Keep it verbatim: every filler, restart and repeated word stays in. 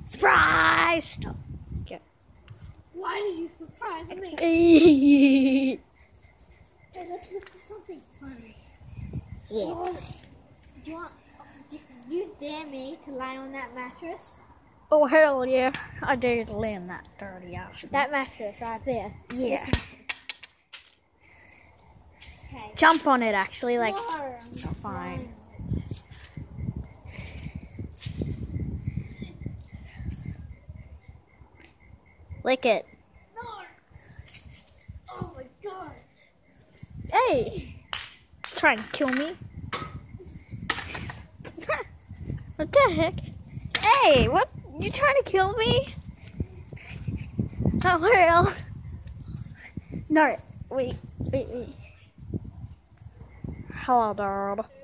Surprise! Stop. Okay. Why did you surprise me? Hey, Let's look for something funny. yeah. Oh, do you want? Do you dare me to lie on that mattress? Oh, hell yeah. I dare to lay in that dirty ass. That mattress right there. Yeah. Okay. Jump on it, actually. Like, No, oh, fine. Lick it. No. Oh my god. Hey! Trying to kill me? What the heck? Hey, what? You trying to kill me? Not real. No, wait, wait, wait. Hello, Dad.